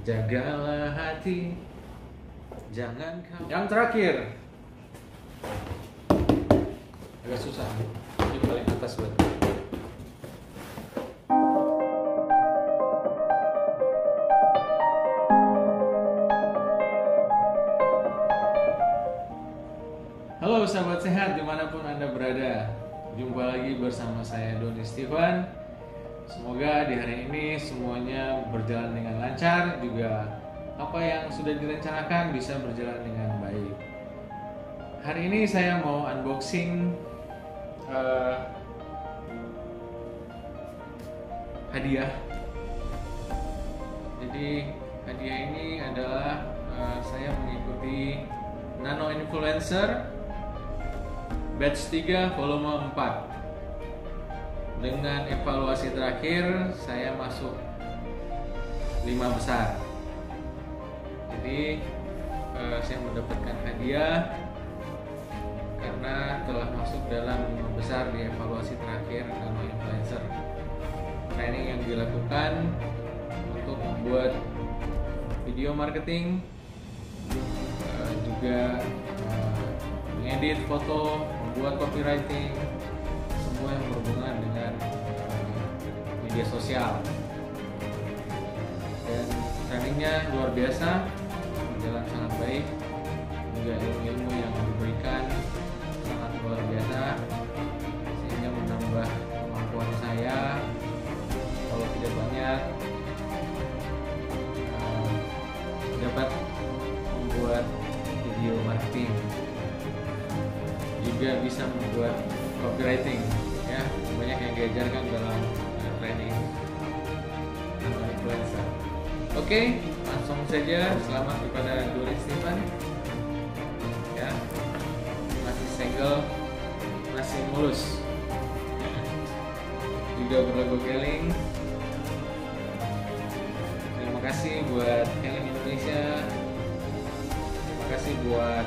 Jagalah hati, jangan kau. Yang terakhir, agak susah. Ini paling atas buat. Halo sahabat sehat dimanapun Anda berada. Jumpa lagi bersama saya Doni Stefan. Semoga di hari ini semuanya berjalan dengan lancar, juga apa yang sudah direncanakan bisa berjalan dengan baik. Hari ini saya mau unboxing hadiah. Jadi hadiah ini adalah saya mengikuti Nano Influencer Batch 3 volume 4. Dengan evaluasi terakhir saya masuk 5 besar. Jadi saya mendapatkan hadiah karena telah masuk dalam 5 besar di evaluasi terakhir Nano Influencer. Training yang dilakukan untuk membuat video marketing, juga mengedit foto, membuat copywriting, semua yang berhubungan dengan media sosial. Dan trainingnya luar biasa, berjalan sangat baik, juga ilmu-ilmu yang diberikan sangat luar biasa, sehingga menambah kemampuan saya. Kalau tidak banyak, dapat membuat video marketing, juga bisa membuat copywriting, ya, banyak yang diajarkan dalam training Nano Influencer. Oke, langsung saja selamat kepada Doni Stefan, ya, masih single, masih mulus, juga berlogo Keling. Terima kasih buat Keling Indonesia, terima kasih buat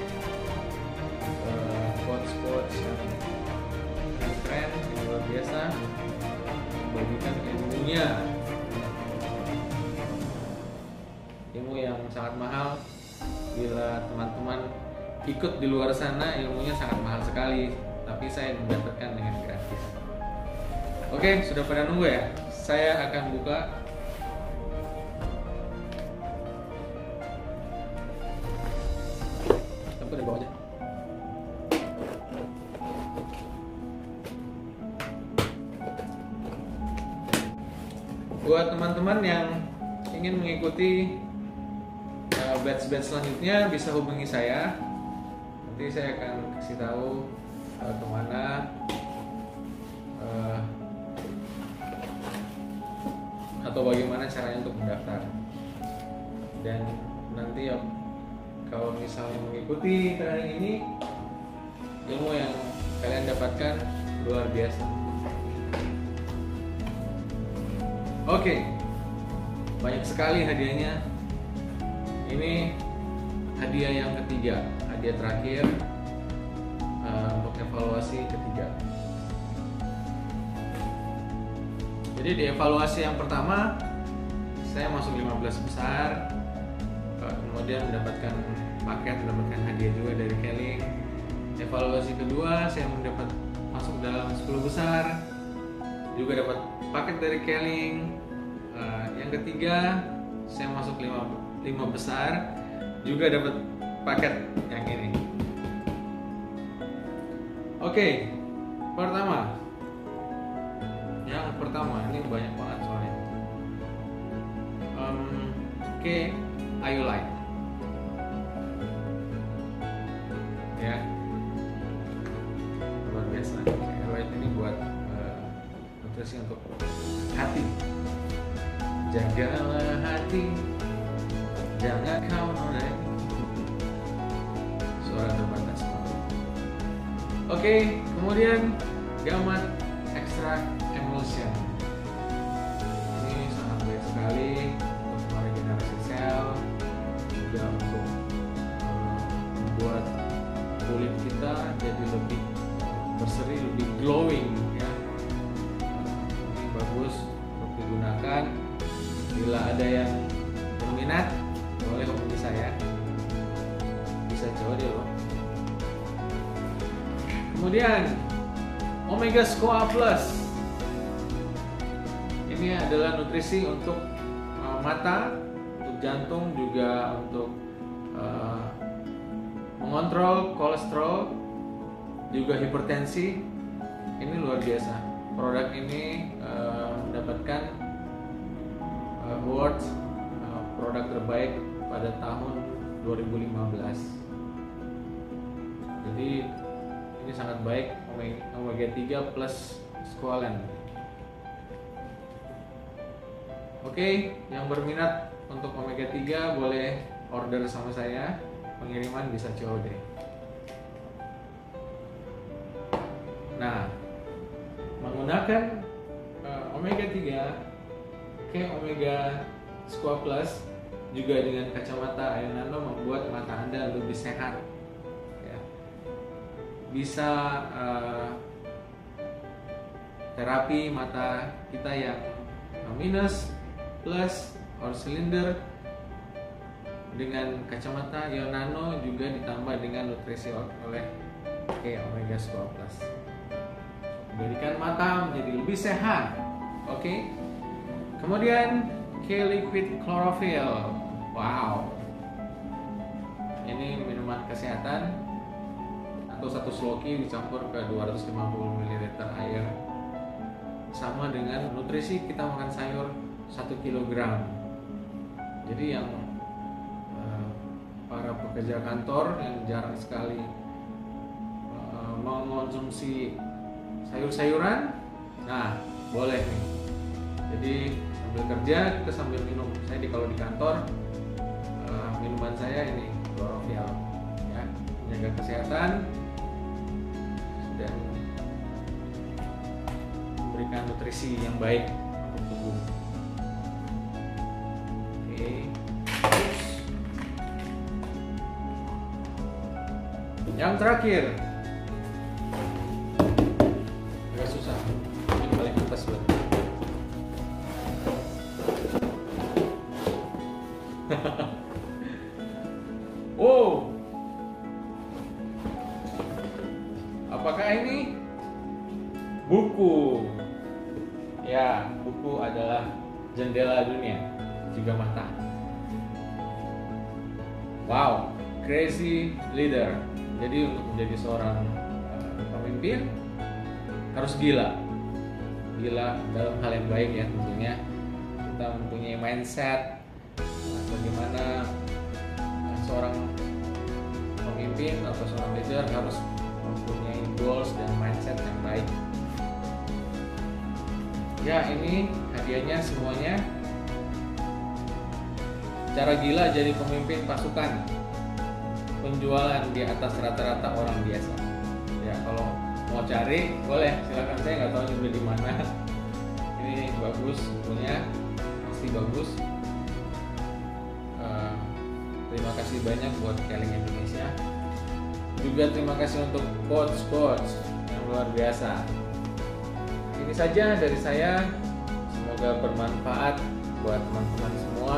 quotes yang keren, yang luar biasa, membagikan ilmunya, ilmu yang sangat mahal. Bila teman-teman ikut di luar sana, ilmunya sangat mahal sekali, tapi saya mendapatkan dengan gratis. Oke, sudah pada nunggu ya? Saya akan buka. Tapi dari bawah aja. Buat teman-teman yang ingin mengikuti batch-batch selanjutnya, bisa hubungi saya. Nanti saya akan kasih tahu kemana atau bagaimana caranya untuk mendaftar. Dan nanti kalau misalnya mengikuti training ini, ilmu yang kalian dapatkan luar biasa. Oke, banyak sekali hadiahnya. Ini hadiah yang ketiga, hadiah terakhir untuk evaluasi ketiga. Jadi di evaluasi yang pertama saya masuk 15 besar, kemudian mendapatkan paket, mendapatkan hadiah juga dari Keling. Evaluasi kedua saya masuk dalam 10 besar, juga dapat paket dari Keling. Yang ketiga saya masuk 5 besar, juga dapat paket yang ini. Oke, yang pertama ini banyak banget soalnya. Ayu Light, ya, luar biasa. Ayu Light ini buat nutrisi untuk hati. Jagalah hati, jangan kau nolak. Suara terbatas. Oke, kemudian Gamat Extract Emulsion. Ini sangat baik sekali untuk meregenerasi sel, juga untuk membuat kulit kita jadi lebih berseri, lebih glowing, ya. Ini bagus untuk digunakan bila ada yang berminat boleh hubungi saya, bisa jauh deh loh. Kemudian Omega Squat Plus, ini adalah nutrisi untuk mata, untuk jantung, juga untuk mengontrol kolesterol, juga hipertensi. Ini luar biasa. Produk ini mendapatkan award produk terbaik pada tahun 2015. Jadi ini sangat baik, omega 3 plus squalane. Oke, yang berminat untuk omega 3 boleh order sama saya, pengiriman bisa COD. Nah, menggunakan omega 3 ke omega Squat Plus juga dengan kacamata Ion Nano membuat mata Anda lebih sehat. Bisa terapi mata kita yang minus, plus, or silinder dengan kacamata Ion Nano, juga ditambah dengan nutrisi oleh Omega Squat Plus, memberikan mata menjadi lebih sehat. Oke. Kemudian Liquid Chlorophyll. Wow, ini minuman kesehatan atau satu sloki dicampur ke 250 ml air, sama dengan nutrisi kita makan sayur 1 kg. Jadi yang para pekerja kantor yang jarang sekali mengonsumsi sayur-sayuran, nah boleh nih. Jadi sambil kerja kita sambil minum. Kalau di kantor minuman saya ini Chlorophyll, ya, menjaga kesehatan dan memberikan nutrisi yang baik untuk tubuh. Oke. Yang terakhir, agak susah, ini paling atas buat. Wow, apakah ini buku? Ya, buku adalah jendela dunia, juga mata. Wow, Crazy Leader. Jadi untuk menjadi seorang pemimpin harus gila dalam hal yang baik ya tentunya. Kita mempunyai mindset bagaimana seorang pemimpin atau seorang leader harus mempunyai goals dan mindset yang baik. Ya, ini hadiahnya semuanya. Cara gila jadi pemimpin pasukan, penjualan di atas rata-rata orang biasa. Ya, kalau mau cari boleh, silakan. Saya nggak tahu juga di mana. Ini bagus, punya pasti bagus. Terima kasih banyak buat Keling Indonesia. Juga terima kasih untuk coach yang luar biasa. Ini saja dari saya. Semoga bermanfaat buat teman-teman semua.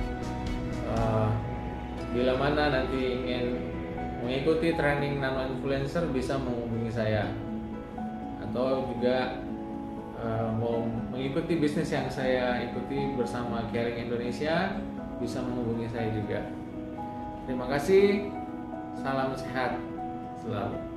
Bila mana nanti ingin mengikuti training nano influencer, bisa menghubungi saya. Atau juga mau mengikuti bisnis yang saya ikuti bersama Keling Indonesia, bisa menghubungi saya juga. Terima kasih, salam sehat selalu.